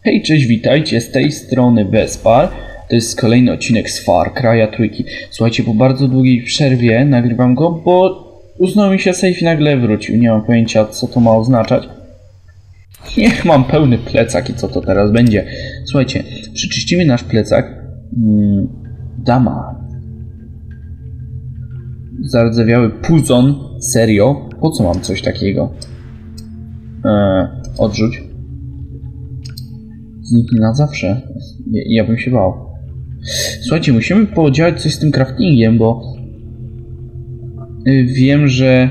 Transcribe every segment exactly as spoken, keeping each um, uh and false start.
Hej, cześć, witajcie, z tej strony Bespar. To jest kolejny odcinek z Far Cry'a trójki. Słuchajcie, po bardzo długiej przerwie nagrywam go, bo uznał mi się save i nagle wrócił. Nie mam pojęcia, co to ma oznaczać. Niech mam pełny plecak i co to teraz będzie. Słuchajcie, przeczyścimy nasz plecak. Hmm, dama. Zardzewiały puzon. Serio? Po co mam coś takiego? Eee, odrzuć. Zniknie na zawsze. Ja, ja bym się bał. Słuchajcie, musimy podziałać coś z tym craftingiem, bo wiem, że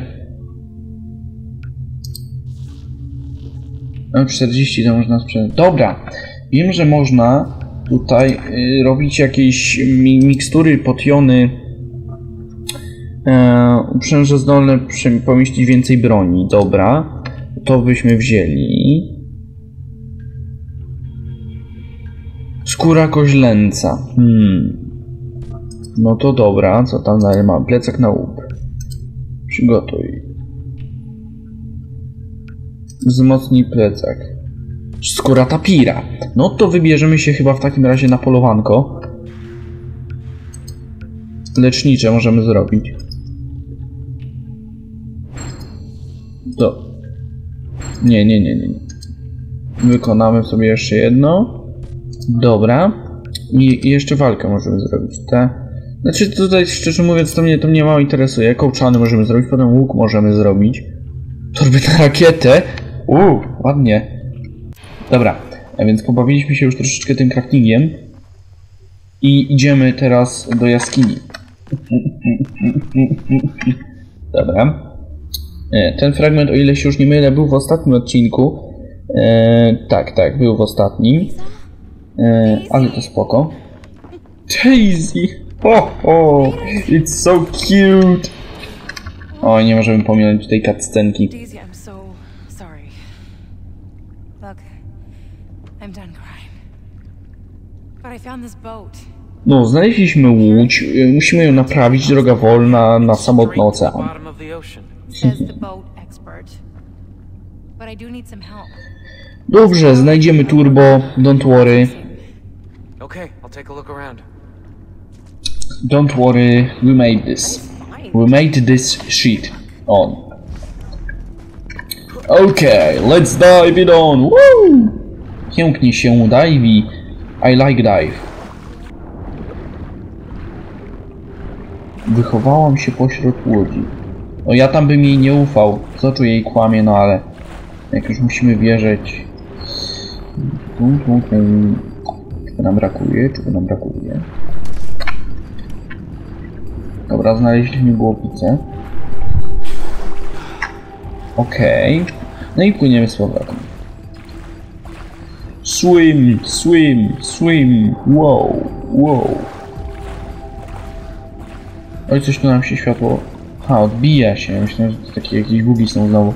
no, czterdzieści to można sprzedać. Dobra, wiem, że można tutaj y, robić jakieś mi mikstury, potiony, e, uprzęże zdolne pomieścić więcej broni. Dobra, to byśmy wzięli. Skóra koźlęca. Hmm. No to dobra, co tam dalej mam? Plecak na łuk. Przygotuj. Wzmocnij plecak. Skóra tapira. No to wybierzemy się chyba w takim razie na polowanko. Lecznicze możemy zrobić. To. Nie, nie, nie, nie. Wykonamy sobie jeszcze jedno. Dobra. I jeszcze walkę możemy zrobić. Te. Znaczy tutaj szczerze mówiąc to mnie to mnie mało interesuje. Kołczany możemy zrobić, potem łuk możemy zrobić. Torby na rakietę. Uuu, ładnie. Dobra, a więc pobawiliśmy się już troszeczkę tym craftingiem. I idziemy teraz do jaskini. Dobra. Ten fragment, o ile się już nie mylę, był w ostatnim odcinku. E, tak, tak, był w ostatnim. E, ale to spoko. Daisy! Oh, oh, it's so cute! O, nie możemy pominąć tej cutscenki. Daisy, I'm so sorry. Look, I'm done crying. But I found this boat. No, znaleźliśmy łódź. Musimy ją naprawić. Droga wolna na samotny ocean. Says the boat expert. But I do need some help. Dobrze, znajdziemy turbo. Don't worry. Okay, I'll take a look around. Don't worry, we made this. We made this shit on. Okay, let's dive it on. Woo! Pięknie się dive. I like dive. Wychowałam się pośród łodzi. O, ja tam bym jej nie ufał. Z oczu jej kłamie, no ale jak już musimy wierzyć. Czego nam brakuje? Czego nam brakuje? Dobra, znaleźliśmy głowicę. Okej. Okay. No i płyniemy z powrotem. Swim, swim, swim. Wow, wow. Oj, coś tu nam się światło... Ha, odbija się. Myślę, że to takie jakieś bugi są znowu.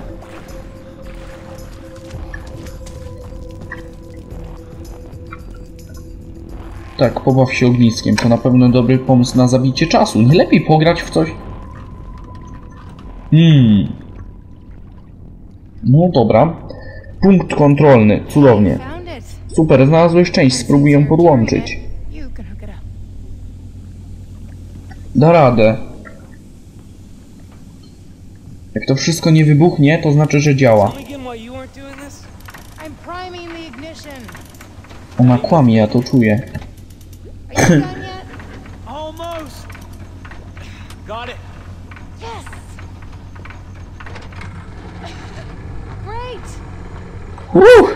Tak, pobaw się ogniskiem. To na pewno dobry pomysł na zabicie czasu. Nie lepiej pograć w coś? Hmm. No dobra. Punkt kontrolny. Cudownie. Super, znalazłeś część. Spróbuj ją podłączyć. Da radę. Jak to wszystko nie wybuchnie, to znaczy, że działa. Ona kłamie, ja to czuję. Uh!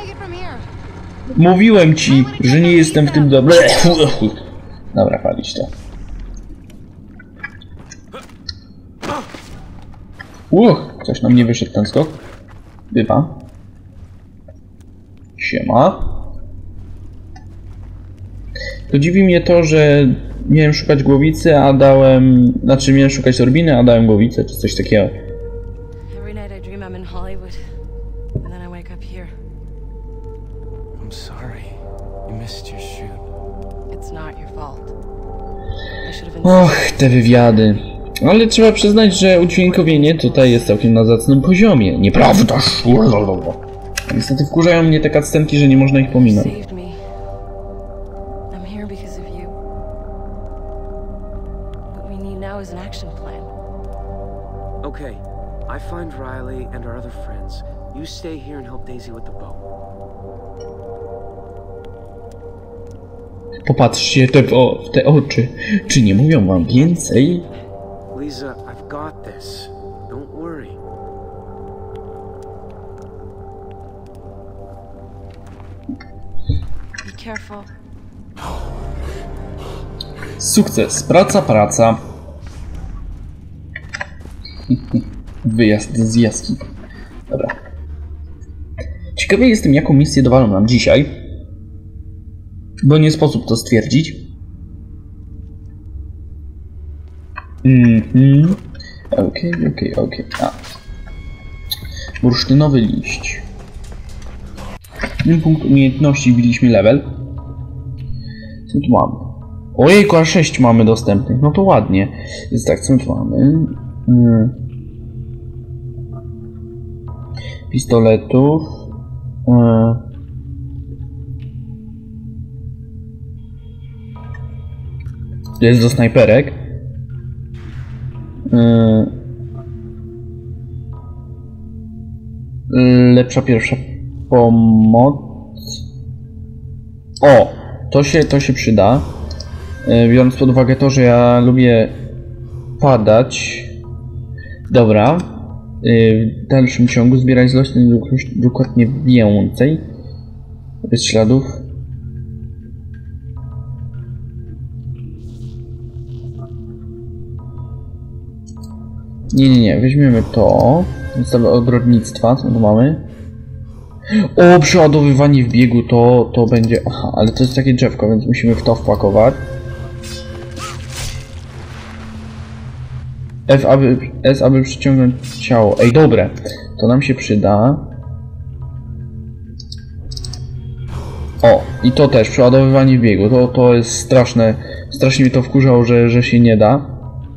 Mówiłem ci, że nie jestem w tym dobry. Dobra, palić to. Uch, ktoś nam nie wyszedł ten skok. Bywa. Siema. To dziwi mnie to, że miałem szukać głowicy, a dałem... Znaczy miałem szukać turbiny, a dałem głowicę, czy coś takiego. Every night I dream I'm in Hollywood, and then I wake up here. I'm sorry. You missed your shoot. It's not your fault. I should have been... Och, te wywiady. Ale trzeba przyznać, że udźwiękowienie tutaj jest całkiem na zacnym poziomie. Nieprawdaż? Niestety wkurzają mnie te cutscenki, że nie można ich pominąć. Saved me. I'm here because of you. What we need now is an action plan. Okay, I find Riley and our other friends. You stay here and help Daisy with the boat. Popatrzcie te w, o, w te oczy. Czy nie mówią wam więcej? Lisa, I've got this. Don't worry. Be careful. Sukces. Praca, praca. Wyjazd z jaskini. Dobra. Ciekawy jestem, jaką misję dowalą nam dzisiaj. Bo nie sposób to stwierdzić. Mhm. Okej, okej, okej. A. Bursztynowy liść. Punkt umiejętności wbiliśmy level. Co tu mamy? Ojejku, a sześć mamy dostępnych. No to ładnie. Jest tak, co tu mamy? Hmm. Pistoletów. Hmm. To jest do snajperek. Hmm. Lepsza pierwsza pomoc. O! To się, to się przyda. Biorąc pod uwagę to, że ja lubię padać. Dobra. W dalszym ciągu zbierać z roślin dwukrotnie więcej. Bez śladów. Nie, nie, nie. Weźmiemy to. Zostawę ogrodnictwa. Co tu mamy? O, przeładowywanie w biegu to, to będzie... Aha, ale to jest takie drzewko, więc musimy w to wpakować. F, aby, S, aby przyciągnąć ciało. Ej, dobre. To nam się przyda. O, i to też, przeładowywanie w biegu. To, to jest straszne. Strasznie mnie to wkurzało, że, że się nie da.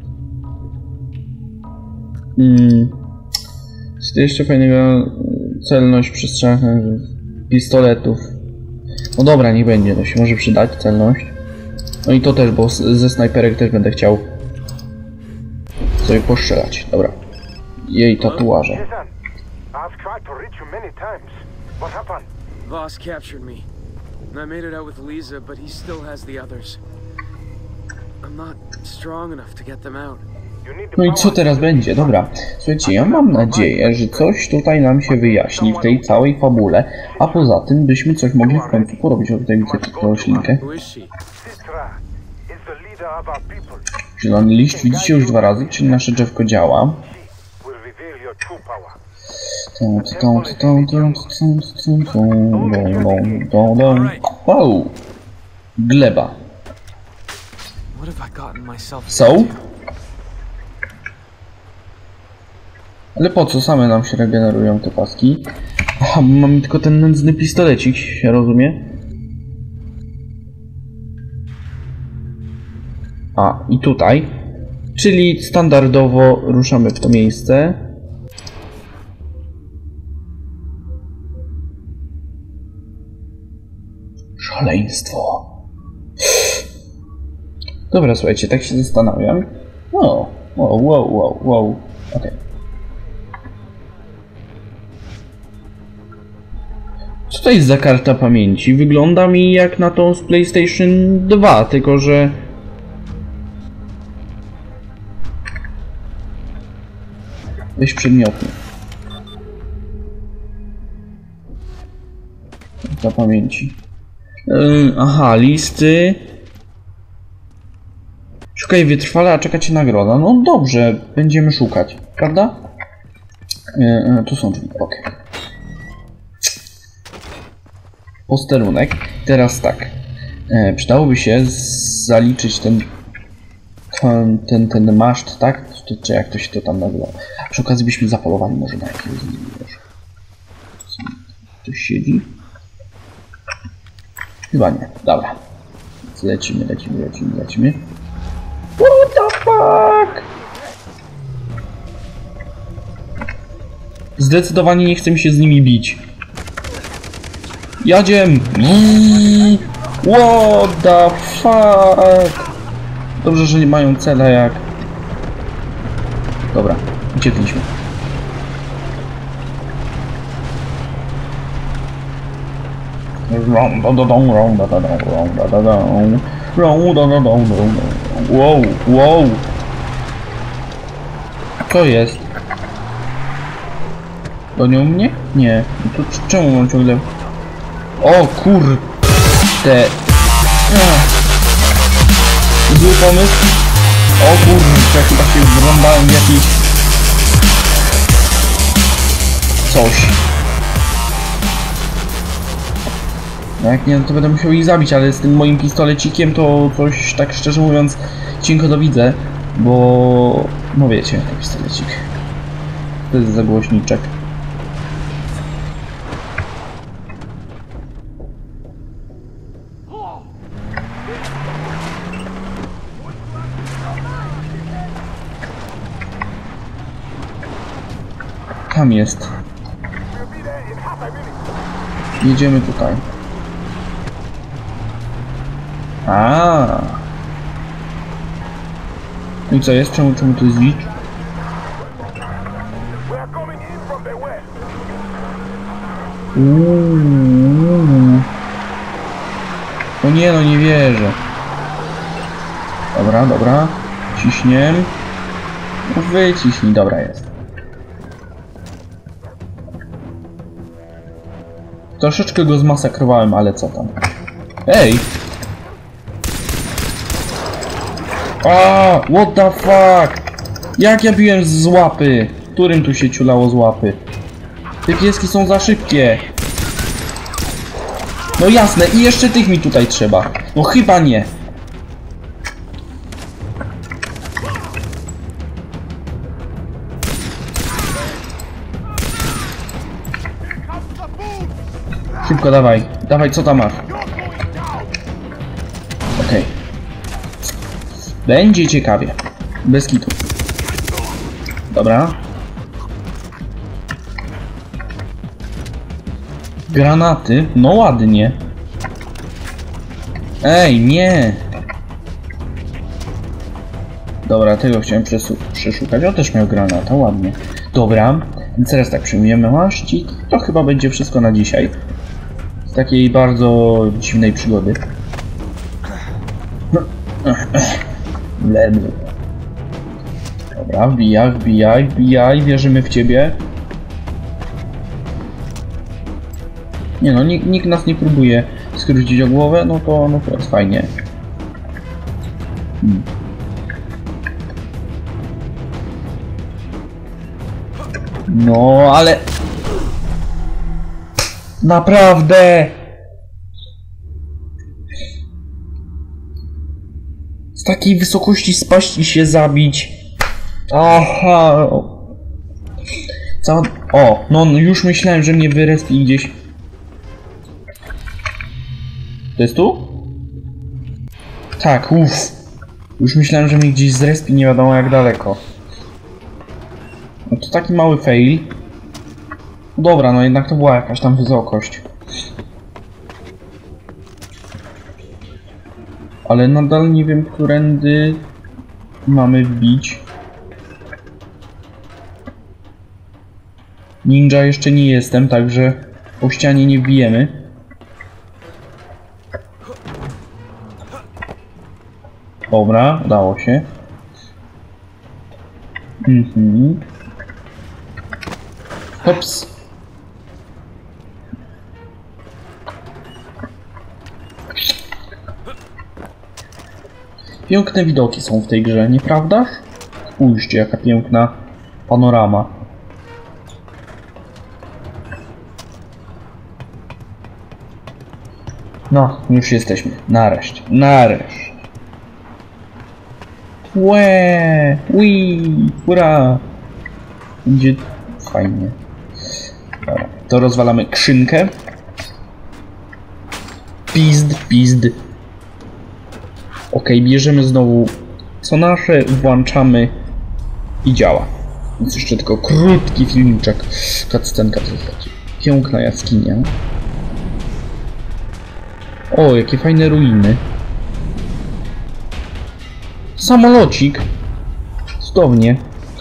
Hmm. Co jeszcze fajnego? Celność przy strzałach pistoletów. No dobra, niech będzie, to się może przydać, celność. No i to też, bo ze snajperek też będę chciał sobie postrzelać. Dobra. Jej tatuaże. Voss captured me. I made it out with Lisa, but he still has the others. I'm not strong enough to get them out. No i co teraz będzie? Dobra, słuchajcie, ja mam nadzieję, że coś tutaj nam się wyjaśni w tej całej fabule, a poza tym byśmy coś mogli w końcu porobić. O, tutaj widzę taką roślinkę. Zielony liść, widzicie już dwa razy, czyli nasze drzewko działa. Wow! Gleba. Są? Ale po co? Same nam się regenerują te paski. Aha, mam tylko ten nędzny pistolecik, się rozumie? A, i tutaj. Czyli standardowo ruszamy w to miejsce. Szaleństwo. Dobra, słuchajcie, tak się zastanawiam. O, wow, wow, wow, wow. Okej. Okay. Co to jest za karta pamięci? Wygląda mi jak na tą z PlayStation dwa, tylko że... Weź przedmioty. Karta pamięci. Yy, aha, listy. Szukaj wytrwale, a czeka cię nagroda. No dobrze, będziemy szukać, prawda? Yy, yy, tu są drzwi, okej. Okay. Posterunek. Teraz tak. E, przydałoby się zaliczyć ten, ten, ten, ten maszt, tak? Czy, czy jak to się to tam nazywa? Przy okazji byśmy zapolowali może na jakiegoś zwierzę. Ktoś siedzi? Chyba nie. Dobra. Więc lecimy, lecimy, lecimy, lecimy. What the fuck? Zdecydowanie nie chcę mi się z nimi bić. Jadziem! What the fuck? Dobrze, że nie mają cela jak... Dobra, uciekliśmy. Wow, wow. Co jest? Gonią mnie? Nie. To czemu mam ciągle... O kurde. Zły pomysł. O kurde, chyba się wrąbałem w jakiś... Coś. No jak nie, to będę musiał ich zabić, ale z tym moim pistolecikiem to coś, tak szczerze mówiąc, cienko to widzę, bo... No wiecie, to pistolecik. To jest zagłośniczek. Tam jest. Jedziemy tutaj. A. I co jest? Czemu, czemu to jest widz? Uuu. O nie, no nie wierzę. Dobra, dobra. Ciśniem. No wyciśnij, dobra jest. Troszeczkę go zmasakrowałem, ale co tam? Ej! A, what the fuck? Jak ja biłem z łapy? Którym tu się ciulało z łapy? Te pieski są za szybkie. No jasne, i jeszcze tych mi tutaj trzeba. No chyba nie. Szybko, dawaj. Dawaj, co tam masz? Okej. Okay. Będzie ciekawie. Bez kitu. Dobra. Granaty? No ładnie. Ej, nie! Dobra, tego chciałem przeszukać. On też miał granata, ładnie. Dobra, więc teraz tak, przyjmujemy maści. To chyba będzie wszystko na dzisiaj. Z takiej bardzo dziwnej przygody. Ledwo. Dobra, wbijaj, wbijaj, wbijaj, wierzymy w ciebie. Nie no, nikt, nikt nas nie próbuje skrócić o głowę, no to, no to jest fajnie. Hmm. No, ale... Naprawdę! Z takiej wysokości spaść i się zabić. Aha! Co? O, no już myślałem, że mnie wyrespi gdzieś. To jest tu? Tak, uff. Już myślałem, że mnie gdzieś zrespi, nie wiadomo jak daleko. No to taki mały fail. Dobra, no jednak to była jakaś tam wysokość. Ale nadal nie wiem, którędy mamy wbić. Ninja jeszcze nie jestem, także po ścianie nie wbijemy. Dobra, udało się. Mhm. Hops. Piękne widoki są w tej grze, nieprawdaż? Spójrzcie, jaka piękna panorama. No, już jesteśmy. Nareszcie. Nareszcie. Łe, ui, hurra. Będzie fajnie. Dobra, to rozwalamy skrzynkę. Pizd, pizd. Ok, bierzemy znowu co nasze, włączamy i działa. Więc jeszcze tylko krótki filmiczek. Cutscenka w zasadzie. Piękna jaskinia. O, jakie fajne ruiny. Samolocik. Cudownie.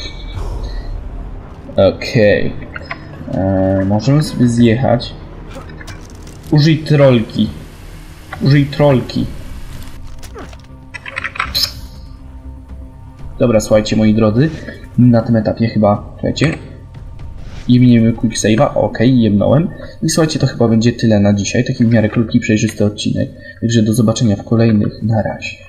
Okej. Okay. Możemy sobie zjechać. Użyj trolki. Użyj trolki. Dobra, słuchajcie, moi drodzy. Na tym etapie chyba, słuchajcie, jebniemy quick save'a. Ok, jebnąłem. I słuchajcie, to chyba będzie tyle na dzisiaj. Taki w miarę krótki, przejrzysty odcinek. Także do zobaczenia w kolejnych. Na razie.